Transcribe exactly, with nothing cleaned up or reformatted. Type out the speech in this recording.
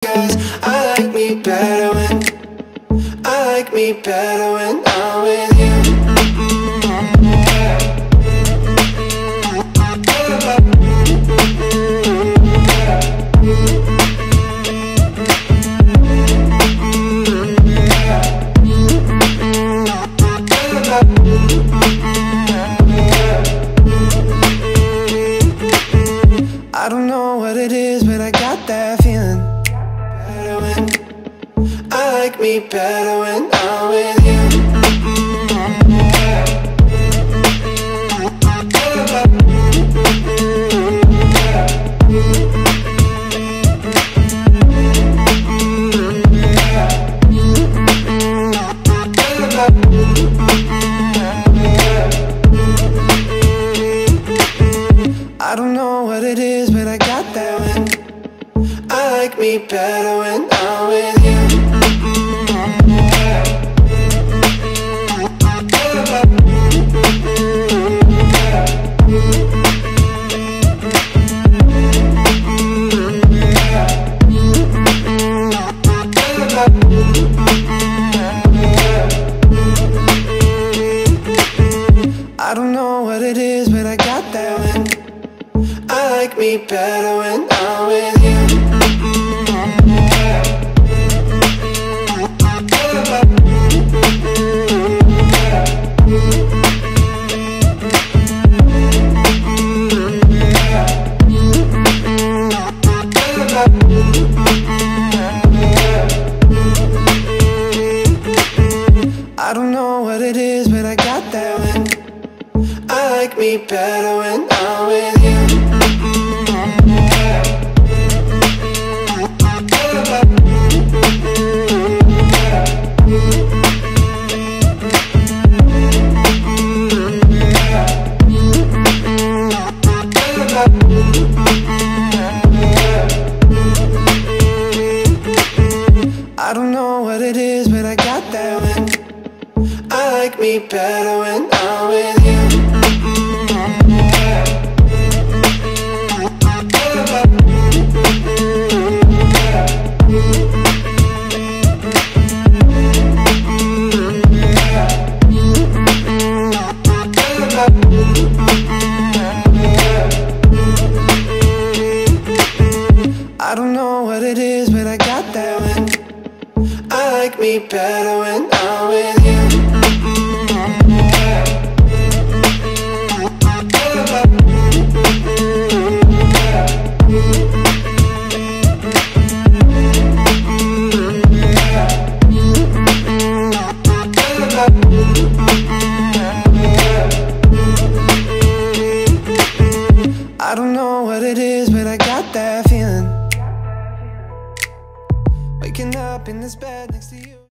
'cause I like me better when I like me better when I'm with you. I don't know what it is, but I got that feeling. Better when I like me better when I'm with you. I don't know what it is, but I got that when I like me better when I'm with you. I don't know what it is, but I got that when I like me better when I'm with you. I don't know what it is, but I got that when I like me better when I'm with you. I don't know what it is, but I got that when I like me better when I'm with you. I don't know what it is, but I got that when I like me better when I'm with you. I don't know what it is, but I got that feeling. Waking up in this bed next to you.